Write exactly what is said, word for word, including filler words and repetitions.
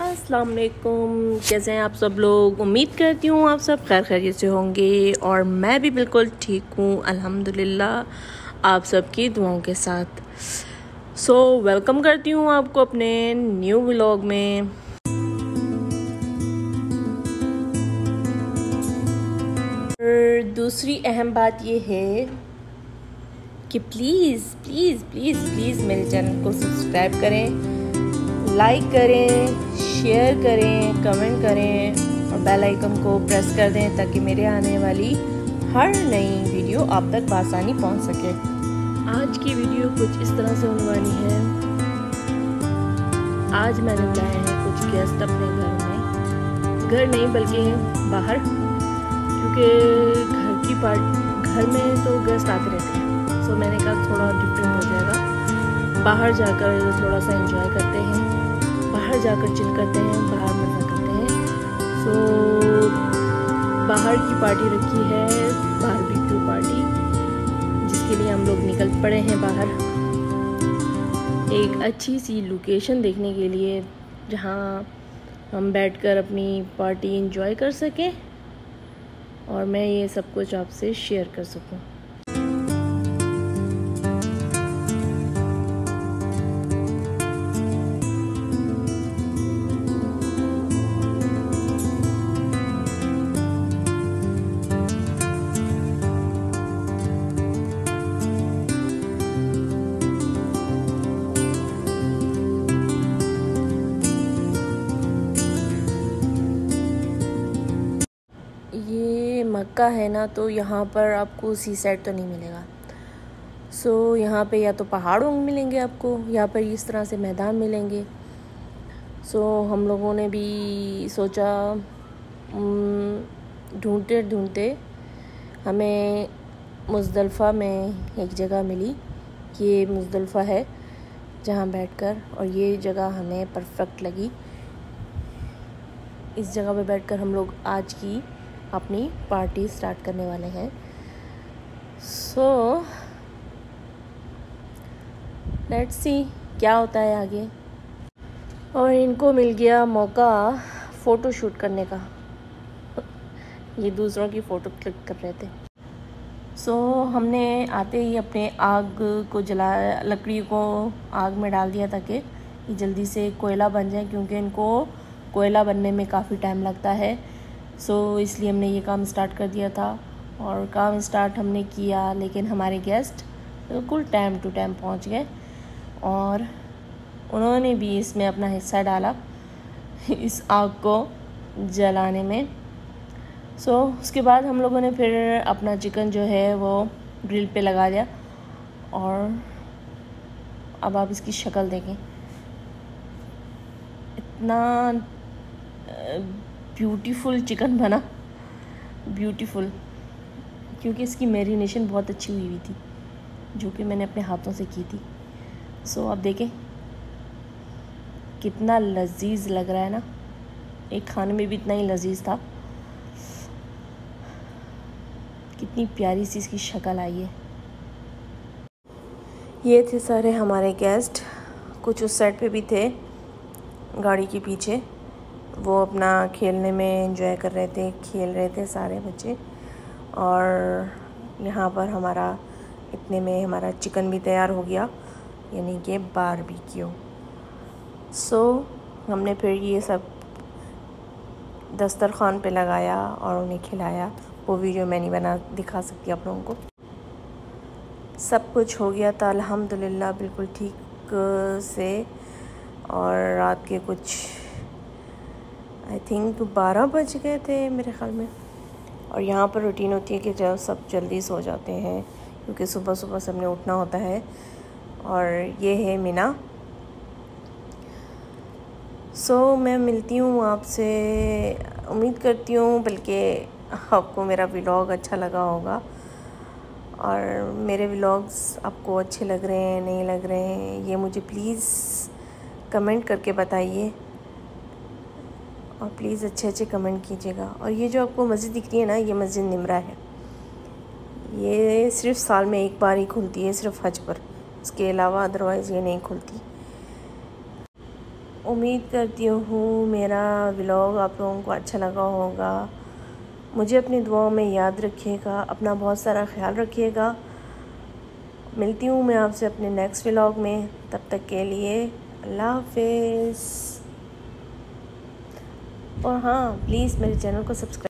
अस्सलाम वालेकुम। कैसे हैं आप सब लोग? उम्मीद करती हूँ आप सब खैर खैरियत से होंगे और मैं भी बिल्कुल ठीक हूँ अल्हम्दुलिल्लाह, आप सबकी दुआओं के साथ। सो so, वेलकम करती हूँ आपको अपने न्यू व्लॉग में। और दूसरी अहम बात ये है कि प्लीज़ प्लीज़ प्लीज़ प्लीज़ मेरे चैनल को सब्सक्राइब करें, लाइक करें, शेयर करें, कमेंट करें और बेल आइकन को प्रेस कर दें ताकि मेरे आने वाली हर नई वीडियो आप तक बआसानी पहुंच सके। आज की वीडियो कुछ इस तरह से होने वाली है। आज मैंने बुलाया है कुछ गेस्ट अपने घर में, घर नहीं बल्कि बाहर, क्योंकि घर की पार्ट घर में तो गेस्ट आते रहते हैं। सो मैंने कहा थोड़ा डिफरेंट हो जाएगा, बाहर जाकर थोड़ा सा एंजॉय करते हैं, बाहर जाकर चिल करते हैं, बाहर मज़ा करते हैं। सो बाहर की पार्टी रखी है, बारबेक्यू पार्टी, जिसके लिए हम लोग निकल पड़े हैं बाहर एक अच्छी सी लोकेशन देखने के लिए, जहां हम बैठकर अपनी पार्टी एंजॉय कर सकें और मैं ये सब कुछ आपसे शेयर कर सकूं। ये मक्का है ना, तो यहाँ पर आपको सी साइड तो नहीं मिलेगा। सो so, यहाँ पे या तो पहाड़ों में मिलेंगे आपको, यहाँ पर इस तरह से मैदान मिलेंगे। सो so, हम लोगों ने भी सोचा, ढूंढते ढूंढते हमें मुज़दलिफ़ा में एक जगह मिली। ये मुज़दलिफ़ा है जहाँ बैठकर, और ये जगह हमें परफेक्ट लगी। इस जगह पे बैठकर हम लोग आज की अपनी पार्टी स्टार्ट करने वाले हैं। सो लेट्स सी क्या होता है आगे। और इनको मिल गया मौका फ़ोटो शूट करने का। ये दूसरों की फ़ोटो क्लिक कर रहे थे। सो so, हमने आते ही अपने आग को जला लकड़ी को आग में डाल दिया ताकि ये जल्दी से कोयला बन जाए, क्योंकि इनको कोयला बनने में काफ़ी टाइम लगता है। सो so, इसलिए हमने ये काम स्टार्ट कर दिया था और काम स्टार्ट हमने किया, लेकिन हमारे गेस्ट बिल्कुल टाइम टू टाइम पहुंच गए और उन्होंने भी इसमें अपना हिस्सा डाला इस आग को जलाने में। सो so, उसके बाद हम लोगों ने फिर अपना चिकन जो है वो ग्रिल पे लगा दिया और अब आप इसकी शक्ल देखें, इतना ब्यूटीफुल चिकन बना, ब्यूटीफुल, क्योंकि इसकी मैरिनेशन बहुत अच्छी हुई हुई थी जो कि मैंने अपने हाथों से की थी। सो so, आप देखें कितना लजीज लग रहा है ना, एक खाने में भी इतना ही लजीज था। कितनी प्यारी सी इसकी शक्ल आई है। ये थे सारे हमारे गेस्ट, कुछ उस साइड पे भी थे गाड़ी के पीछे, वो अपना खेलने में एंजॉय कर रहे थे, खेल रहे थे सारे बच्चे। और यहाँ पर हमारा इतने में हमारा चिकन भी तैयार हो गया, यानी कि बारबेक्यू। सो हमने फिर ये सब दस्तरखान पे लगाया और उन्हें खिलाया। वो वीडियो मैं नहीं बना दिखा सकती आप लोगों को। सब कुछ हो गया था अल्हम्दुलिल्लाह बिल्कुल ठीक से। और रात के कुछ आई थिंक बारह बज गए थे मेरे ख़्याल में। और यहाँ पर रूटीन होती है कि जब सब जल्दी सो जाते हैं, क्योंकि सुबह सुबह सबने उठना होता है। और ये है मीना। सो so, मैं मिलती हूँ आपसे, उम्मीद करती हूँ बल्कि आपको मेरा व्लॉग अच्छा लगा होगा और मेरे व्लॉग्स आपको अच्छे लग रहे हैं नहीं लग रहे हैं, ये मुझे प्लीज़ कमेंट करके बताइए और प्लीज़ अच्छे अच्छे कमेंट कीजिएगा। और ये जो आपको मस्जिद दिख रही है ना, ये मस्जिद निमरा है। ये सिर्फ साल में एक बार ही खुलती है, सिर्फ हज पर, इसके अलावा अदरवाइज़ ये नहीं खुलती। उम्मीद करती हूँ मेरा व्लॉग आप लोगों को अच्छा लगा होगा। मुझे अपनी दुआओं में याद रखिएगा, अपना बहुत सारा ख्याल रखिएगा। मिलती हूँ मैं आपसे अपने नेक्स्ट व्लॉग में, तब तक के लिए अल्लाह हाफिज़। और हाँ, प्लीज़ मेरे चैनल को सब्सक्राइब